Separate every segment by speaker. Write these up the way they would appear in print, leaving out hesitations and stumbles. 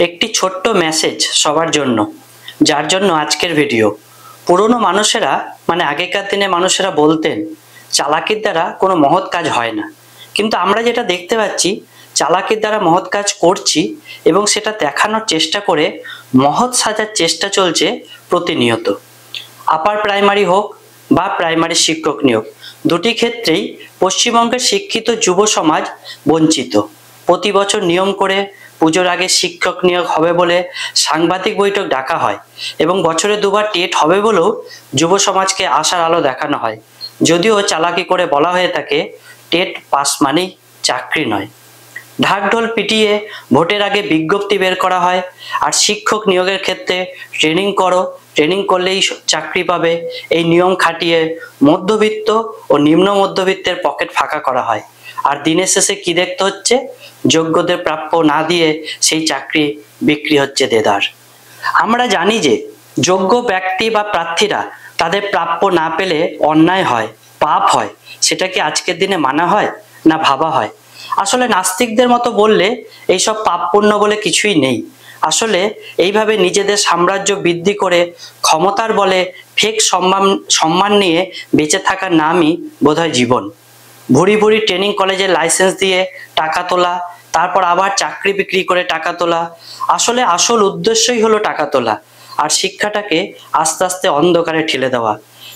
Speaker 1: একটি ছোট্ট মেসেজ সবার জন্য, যার জন্য আজকের ভিডিও। পুরনো মানুষেরা আগেকার দিনে মানুষেরা বলতেন চালাকির দ্বারা কোনো মহৎ কাজ হয় না, কিন্তু আমরা যেটা দেখতে পাচ্ছি চালাকির দ্বারা মহৎ কাজ করছি এবং সেটা দেখানোর চেষ্টা করে মহৎ সাজার চেষ্টা চলছে প্রতিনিয়ত। আপার প্রাইমারি হোক বা প্রাইমারি শিক্ষক নিয়োগ, দুটি ক্ষেত্রেই পশ্চিমবঙ্গের শিক্ষিত যুব সমাজ বঞ্চিত। প্রতি বছর নিয়ম করে পুজোর আগে শিক্ষক নিয়োগ হবে বলে সাংবাদিক বৈঠক ডাকা হয় এবং বছরে দুবার টেট হবে বলেও যুব সমাজকে আশার আলো দেখানো হয়। যদিও চালাকি করে বলা হয়ে থাকে টেট পাস মানেই চাকরি নয়। ঢাকঢোল পিটিয়ে ভোটের আগে বিজ্ঞপ্তি বের করা হয়, আর শিক্ষক নিয়োগের ক্ষেত্রে ট্রেনিং করলেই চাকরি পাবে, এই নিয়ম খাটিয়ে মধ্যবিত্ত ও নিম্ন মধ্যবিত্তের পকেট ফাঁকা করা হয়। আর দিনের শেষে কি দেখতে হচ্ছে? যোগ্যদের প্রাপ্য না দিয়ে সেই চাকরি বিক্রি হচ্ছে দেদার। আমরা জানি যে যোগ্য ব্যক্তি বা প্রার্থীরা তাদের প্রাপ্য না পেলে অন্যায় হয়, পাপ হয়। সেটা কি আজকের দিনে মানা হয় না ভাবা হয়? আসলে নাস্তিকদের মতো বললে এইসব পাপ পুণ্য বলে কিছুই নেই। আসলে এইভাবে নিজেদের সাম্রাজ্য বৃদ্ধি করে ক্ষমতার বলে ফেক সম্মান নিয়ে বেঁচে থাকার নামই বোধহয় জীবন। ভুরি ভুরি ট্রেনিং কলেজের লাইসেন্স দিয়ে টাকা তোলা, তারপর আবার চাকরি বিক্রি করে টাকা তোলা। আসলে আসল উদ্দেশ্যই হলো টাকা তোলা আর শিক্ষাটাকে আস্তে আস্তে অন্ধকারে ঠেলে দেওয়া।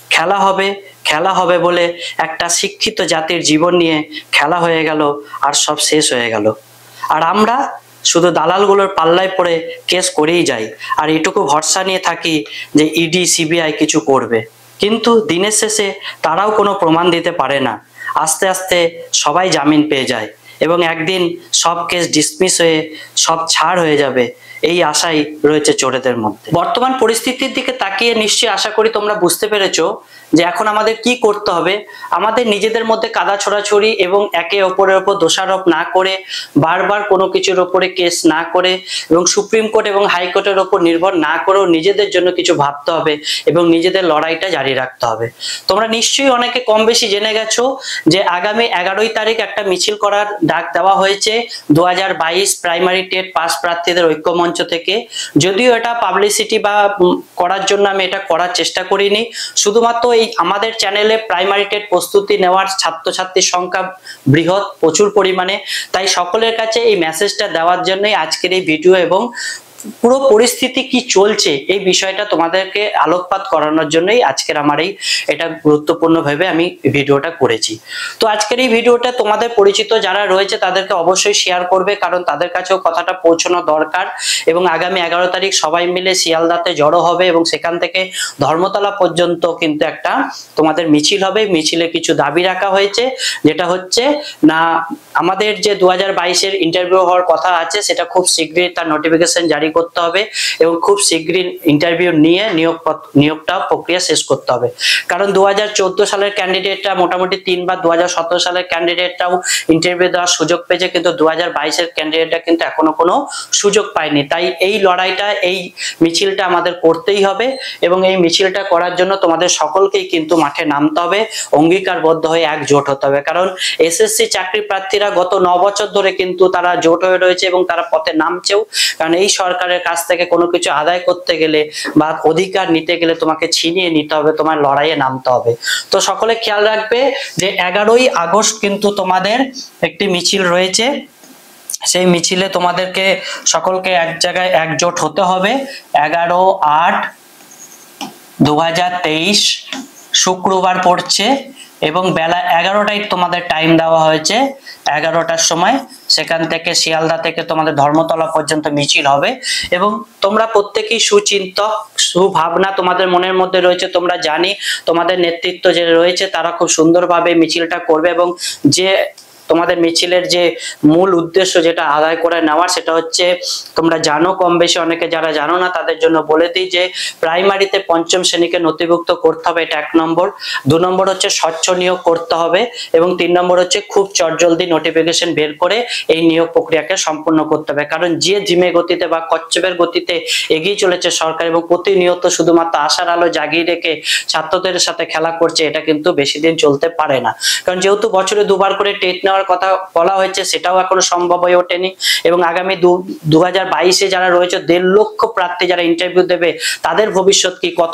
Speaker 1: খেলা হবে বলে একটা শিক্ষিত জাতির জীবন নিয়ে খেলা হয়ে গেল আর সব শেষ হয়ে গেল। আর আমরা শুধু দালালগুলোর পাল্লায় পড়ে কেস করেই যাই আর এটুকু ভরসা নিয়ে থাকি যে ইডি সিবিআই কিছু করবে, কিন্তু দিনের শেষে তারাও কোনো প্রমাণ দিতে পারে না। আস্তে আস্তে সবাই জামিন পেয়ে যায় এবং একদিন সব কেস ডিসমিস হয়ে সব ছাড় হয়ে যাবে, এই আশাই রয়েছে চোরেদের মধ্যে। বর্তমান পরিস্থিতির দিকে তাকিয়ে নিশ্চয়ই আশা করি তোমরা বুঝতে পেরেছো যে এখন আমাদের কি করতে হবে। আমাদের নিজেদের মধ্যে কাদা ছোড়াছড়ি এবং একে অপরের ওপর দোষারোপ না করে, বারবার কোনো কিছুর ওপরে কেস না করে এবং সুপ্রিম কোর্ট এবং হাইকোর্টের ওপর নির্ভর না করেও নিজেদের জন্য কিছু ভাবতে হবে এবং নিজেদের লড়াইটা জারি রাখতে হবে। তোমরা নিশ্চয়ই অনেকে কম বেশি জেনে গেছো যে আগামী 11ই তারিখ একটা মিছিল করার ডাক দেওয়া হয়েছে 2022 প্রাইমারি টেট পাস প্রার্থীদের ঐক্য মঞ্চ থেকে। যদিও এটা পাবলিসিটি বা করার জন্য আমি এটা করার চেষ্টা করিনি, শুধুমাত্র এই আমাদের চ্যানেলে প্রাইমারি টেট প্রস্তুতি নেওয়ার ছাত্রছাত্রীর সংখ্যা বৃহৎ, প্রচুর পরিমাণে, তাই সকলের কাছে এই মেসেজটা দেওয়ার জন্যই আজকের এই ভিডিও এবং পুরো পরিস্থিতি কি চলছে এই বিষয়টা তোমাদেরকে আলোকপাত করানোর জন্যই আজকের আমার এটা গুরুত্বপূর্ণ ভেবে আমি ভিডিওটা করেছি। তো আজকের এই ভিডিওটা তোমাদের পরিচিত যারা রয়েছে তাদেরকে অবশ্যই শেয়ার করবে, কারণ তাদের কাছেও কথাটা পৌঁছানো দরকার। এবং আগামী 11 তারিখ সবাই মিলে শিয়ালদাতে জড়ো হবে এবং সেখান থেকে ধর্মতলা পর্যন্ত কিন্তু একটা তোমাদের মিছিল হবে। মিছিলে কিছু দাবি রাখা হয়েছে, যেটা হচ্ছে না আমাদের যে 2022-এর ইন্টারভিউ হওয়ার কথা আছে সেটা খুব শীঘ্রই তার নোটিফিকেশন জারি করতে হবে এবং খুব শীঘ্রই ইন্টারভিউ নিয়ে নিয়োগটা প্রক্রিয়া শেষ করতে হবে। কারণ 2014 সালের ক্যান্ডিডেটরা মোটামুটি 3 বার, 2017 সালের ক্যান্ডিডেটরাও ইন্টারভিউ দেওয়ার সুযোগ পেয়েছে, কিন্তু 2022-এর ক্যান্ডিডেটরা কিন্তু এখনো কোনো সুযোগ পায়নি। তাই এই লড়াইটা, এই মিছিলটা আমাদের করতেই হবে এবং এই মিছিলটা করার জন্য তোমাদের সকলকেই কিন্তু মাঠে নামতে হবে, অঙ্গীকারবদ্ধ হয়ে একজোট হতে হবে। কারণ এসএসসি চাকরি প্রার্থীরা গত 9 বছর ধরে কিন্তু তারা জোট হয়ে রয়েছে এবং তারা পথে নামছেও, কারণ এই সরকারের কাছ থেকে কোনো কিছু আদায় করতে গেলে বা অধিকার নিতে গেলে তোমাকে ছিনিয়ে নিতে হবে, তোমার লড়াইয়ে নামতে হবে। তো সকলে খেয়াল রাখবে যে 11ই আগস্ট কিন্তু তোমাদের একটি মিছিল রয়েছে, সেই মিছিলে তোমাদেরকে সকলকে এক জায়গায় একজোট হতে হবে। 11/8/2023 শুক্রবার পড়ছে এবং বেলা 11টায় তোমাদের টাইম দেওয়া হয়েছে। 11টার সময় সেখান থেকে শিয়ালদা থেকে তোমাদের ধর্মতলা পর্যন্ত মিছিল হবে এবং তোমরা প্রত্যেকেই সুচিন্তক, সুভাবনা তোমাদের মনের মধ্যে রয়েছে। তোমরা জানি তোমাদের নেতৃত্ব যে রয়েছে তারা খুব সুন্দরভাবে মিছিলটা করবে এবং যে তোমাদের মিছিলের যে মূল উদ্দেশ্য যেটা আদায় করে নেওয়ার, সেটা হচ্ছে তোমরা জানো, কম বেশি অনেকে যারা জানো না তাদের জন্য বলে দিই যে প্রাইমারিতে 5ম শ্রেণীকে নথিভুক্ত করতে হবে, এটা 1 নম্বর। 2 নম্বর হচ্ছে স্বচ্ছ নিয়োগ করতে হবে এবং 3 নম্বর হচ্ছে খুব চটজলদি নোটিফিকেশন বের করে এই নিয়োগ প্রক্রিয়াকে সম্পূর্ণ করতে হবে। কারণ যে ঝিমে গতিতে বা কচ্ছপের গতিতে এগিয়ে চলেছে সরকার এবং প্রতিনিয়ত শুধুমাত্র আশার আলো জাগিয়ে রেখে ছাত্রদের সাথে খেলা করছে, এটা কিন্তু বেশি দিন চলতে পারে না। কারণ যেহেতু বছরে 2বার করে টেট নেওয়ার নেওয়ার কথা বলা হয়েছে, সেটাও এখনো সম্ভব হয়ে ওঠেনি। এবং আগামী 2022-এ যারা রয়েছে 1.5 লক্ষ প্রার্থী যারা ইন্টারভিউ দেবে, তাদের ভবিষ্যৎ কি, কত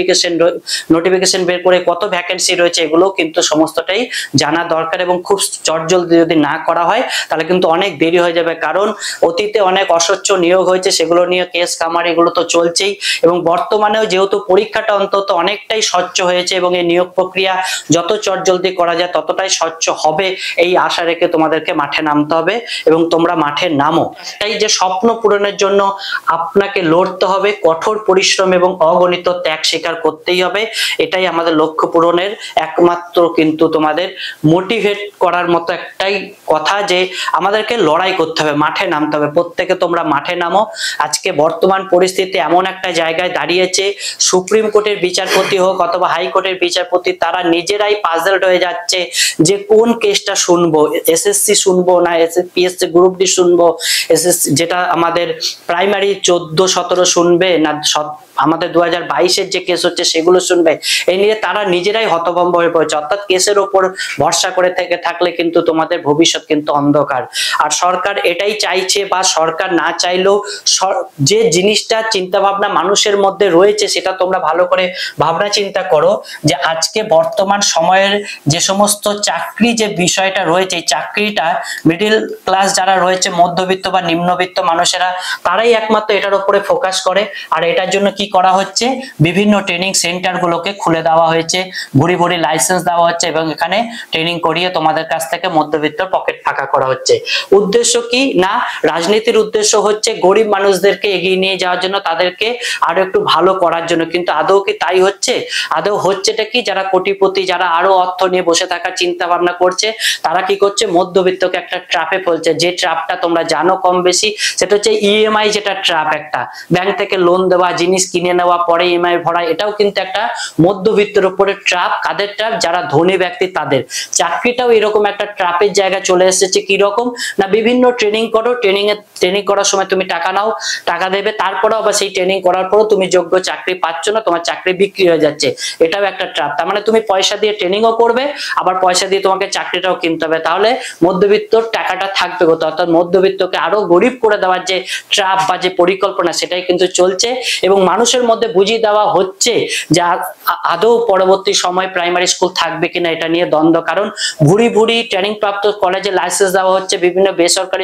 Speaker 1: নোটিফিকেশন বের করে কত ভ্যাকেন্সি রয়েছে, এগুলো কিন্তু সমস্তটাই জানা দরকার। এবং খুব চটজলদি যদি না করা হয় তাহলে কিন্তু অনেক দেরি হয়ে যাবে, কারণ অতীতে অনেক অস্বচ্ছ নিয়োগ হয়েছে, সেগুলো নিয়ে কেস কামার এগুলো তো চলছেই। এবং বর্তমানেও যেহেতু পরীক্ষাটা অন্তত অনেকটাই স্বচ্ছ হয়েছে এবং এই নিয়োগ প্রক্রিয়া যত চটজলদি করা যায় ততটাই স্বচ্ছ হবে, এই আশা রেখে তোমাদেরকে মাঠে নামতে হবে এবং তোমরা মাঠে নামো। তাই যে স্বপ্ন পূরণের জন্য আপনাকে লড়তে হবে, কঠোর পরিশ্রম এবং অগণিত ত্যাগ স্বীকার করতেই হবে। এটাই আমাদের লক্ষ্য পূরণের একমাত্র কিন্তু তোমাদের মোটিভেট করার মতো একটাই কথা, যে আমাদেরকে লড়াই করতে হবে, মাঠে নামতে হবে। প্রত্যেকে তোমরা মাঠে নামো। আজকে বর্তমান পরিস্থিতি এমন একটা জায়গায় দাঁড়িয়েছে, সুপ্রিম কোর্টের বিচারপতি হোক অথবা হাইকোর্টের বিচারপতি, তারা নিজেরাই পাজলড হয়ে যাচ্ছে যে কোন কেসটা শুনবো, এসএসসি শুনবো না পিএসসি গ্রুপ ডি শুনবো, এসএসসি যেটা আমাদের প্রাইমারি 14-17 শুনবে না আমাদের 2022-এর যে কেস হচ্ছে সেগুলো শুনবে। এই নিয়ে তারা নিজেরাই হতভম্ব হয়ে পড়েছে। অর্থাৎ কেসের ওপর ভরসা করে থাকলে কিন্তু তোমাদের ভবিষ্যৎ কিন্তু অন্ধকার। আর সরকার এটাই চাইছে, বা সরকার না চাইলেও যে জিনিসটা চিন্তা ভাবনা মানুষের মধ্যে রয়েছে সেটা তোমরা ভালো করে ভাবনা চিন্তা করো, যে আজকে বর্তমান সময়ের যে সমস্ত চাকরি যে বিষয়টা রয়েছে, এই চাকরিটা মিডিল ক্লাস যারা রয়েছে, মধ্যবিত্ত বা নিম্নবিত্ত মানুষেরা, তারাই একমাত্র এটার উপরে ফোকাস করে। আর এটার জন্য কি করা হচ্ছে, বিভিন্ন ট্রেনিং সেন্টার গুলোকে খুলে দেওয়া হয়েছে, ভুরি ভুরি লাইসেন্স দেওয়া হচ্ছে এবং এখানে ট্রেনিং করিয়ে তোমাদের কাছ থেকে মধ্যবিত্ত পকেট ফাঁকা করা হচ্ছে। উদ্দেশ্য কি না, রাজনীতির উদ্দেশ্য হচ্ছে গরিব মানুষদেরকে এগিয়ে নিয়ে যাওয়ার জন্য, তাদেরকে আরো একটু ভালো করার জন্য। কিন্তু আদৌ কি তাই হচ্ছে? আদৌ হচ্ছেটা কি, যারা কোটিপতি, যারা আরো অর্থ নিয়ে বসে থাকার চিন্তা ভাবনা করছে, তারা কি করছে, মধ্যবিত্তকে একটা ট্র্যাপে ফেলছে। যে ট্র্যাপটা তোমরা জানো কম বেশি, সেটা হচ্ছে ইএমআই, যেটা ট্র্যাপ একটা ব্যাংক থেকে লোন দেওয়া, জিনিস কিনে নেওয়া, পরে ইএমআই ভরা, এটাও কিন্তু একটা মধ্যবিত্তের উপরে ট্র্যাপ। কাদের ট্র্যাপ? যারা ধনী ব্যক্তি তাদের। চাকরিটাও এরকম একটা ট্র্যাপের জায়গায় চলে এসেছে। কি রকম না, বিভিন্ন ট্রেনিং করো, ট্রেনিং করার সময় তুমি টাকা নাও, টাকা দেবে, তারপরেও আবার সেই ট্রেনিং করার পরও তুমি যোগ্য চাকরি পাচ্ছ না, তোমার চাকরি বিক্রি হয়ে যাচ্ছে, এটাও একটা ট্র্যাপ। তার মানে তুমি পয়সা দিয়ে ট্রেনিংও করবে, আবার পয়সা দিয়ে তোমাকে চাকরিটাও কিনতে হবে, তাহলে মধ্যবিত্তর টাকাটা থাকবে কোথাও? অর্থাৎ মধ্যবিত্তকে আরো গরিব করে দেওয়ার যে ট্র্যাপ বা যে পরিকল্পনা, সেটাই কিন্তু চলছে। এবং মানুষের মধ্যে বুঝিয়ে দেওয়া হচ্ছে যে আদৌ পরবর্তী সময় প্রাইমারি স্কুল থাকবে কিনা, এটা নিয়ে দ্বন্দ্ব। কারণ ভুরি ভুরি ট্রেনিং প্রাপ্ত কলেজে লাইসেন্স দেওয়া হচ্ছে, বিভিন্ন বেসরকারি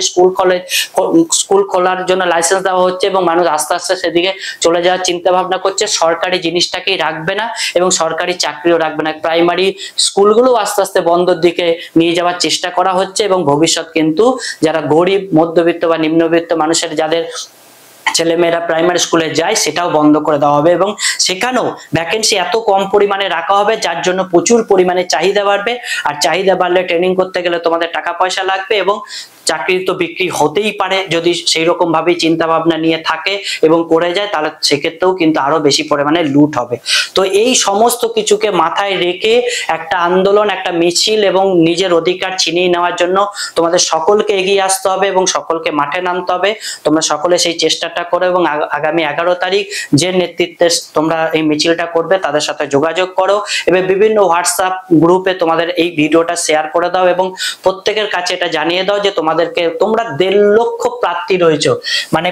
Speaker 1: স্কুল খোলার জন্য লাইসেন্স দেওয়া হচ্ছে, এবং মানুষ আস্তে আস্তে সেদিকে চলে যাওয়ার চিন্তা ভাবনা করছে। সরকারি জিনিসটাকেই রাখবে না এবং সরকারি চাকরিও রাখবে না, প্রাইমারি স্কুলগুলো আস্তে আস্তে বন্ধের দিকে নিয়ে যাওয়ার চেষ্টা করা হচ্ছে। এবং ভবিষ্যৎ কিন্তু যারা গরিব, মধ্যবিত্ত বা নিম্নবিত্ত মানুষের যাদের ছেলেমেয়েরা প্রাইমারি স্কুলে যায়, সেটাও বন্ধ করে দেওয়া হবে। এবং সেখানেও ভ্যাকেন্সি এত কম পরিমাণে রাখা হবে, যার জন্য প্রচুর পরিমাণে চাহিদা বাড়বে। আর চাহিদা বাড়লে ট্রেনিং করতে গেলে তোমাদের টাকা পয়সা লাগবে, এবং চাকরি তো বিক্রি হতেই পারে যদি সেই রকম ভাবে চিন্তা ভাবনা নিয়ে থাকে এবং করে যায়, তাহলে সেক্ষেত্রেও কিন্তু আরো বেশি পরিমাণে লুট হবে। তো এই সমস্ত কিছুকে মাথায় রেখে একটা আন্দোলন, একটা মিছিল এবং নিজের অধিকার ছিনিয়ে নেওয়ার জন্য তোমাদের সকলকে এগিয়ে আসতে হবে এবং সকলকে মাঠে নামতে হবে। তোমরা সকলে সেই চেষ্টাটা করো, এবং আগামী 11 তারিখ যে নেতৃত্বে তোমরা এই মিছিলটা করবে তাদের সাথে যোগাযোগ করো, এবং বিভিন্ন হোয়াটসঅ্যাপ গ্রুপে তোমাদের এই ভিডিওটা শেয়ার করে দাও, এবং প্রত্যেকের কাছে এটা জানিয়ে দাও যে তোমরা 1.5 লক্ষ প্রার্থী রয়েছে। মানে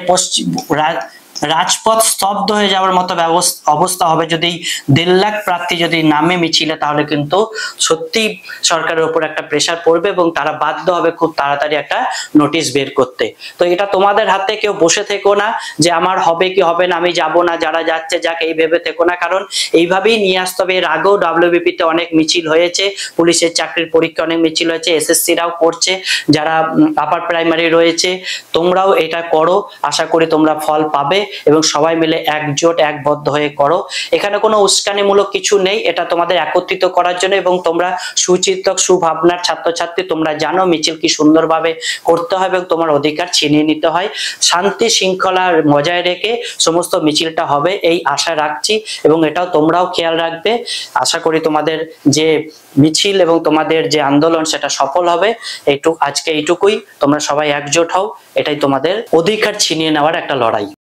Speaker 1: রাজপথ স্তব্ধ হয়ে যাওয়ার মতো অবস্থা হবে যদি 1.5 লাখ প্রার্থী যদি নামে মিছিলে, তাহলে কিন্তু সত্যি সরকারের উপর একটা প্রেসার পড়বে এবং তারা বাধ্য হবে খুব তাড়াতাড়ি একটা নোটিশ বের করতে। তো এটা তোমাদের হাতে, কেউ বসে থেকো না যে আমার হবে কি হবে না, আমি যাব না, যারা যাচ্ছে যাক, এই ভেবে থেকো না। কারণ এইভাবেই নিয়ে আসতে হবে। এর আগেও WBP তে অনেক মিছিল হয়েছে, পুলিশের চাকরির পরীক্ষা অনেক মিছিল হয়েছে, SSC-রাও করছে, যারা আপার প্রাইমারি রয়েছে, তোমরাও এটা করো। আশা করি তোমরা ফল পাবে এবং সবাই মিলে একজোট একবদ্ধ হয়ে করো। এখানে কোনো উস্কানিমূলক কিছু নেই, এটা তোমাদের একত্রিত করার জন্য। এবং তোমরা সুচিন্তক, সুভাবনার ছাত্রছাত্রী, তোমরা জানো মিছিল কি সুন্দরভাবে করতে হয় এবং তোমার অধিকার ছিনিয়ে নিতে হয়। শান্তি শৃঙ্খলা বজায় রেখে সমস্ত মিছিলটা হবে, এই আশা রাখছি, এবং এটাও তোমরাও খেয়াল রাখবে। আশা করি তোমাদের যে মিছিল এবং তোমাদের যে আন্দোলন সেটা সফল হবে। আজকে এইটুকুই, তোমরা সবাই একজোট হও, এটাই তোমাদের অধিকার ছিনিয়ে নেওয়ার একটা লড়াই।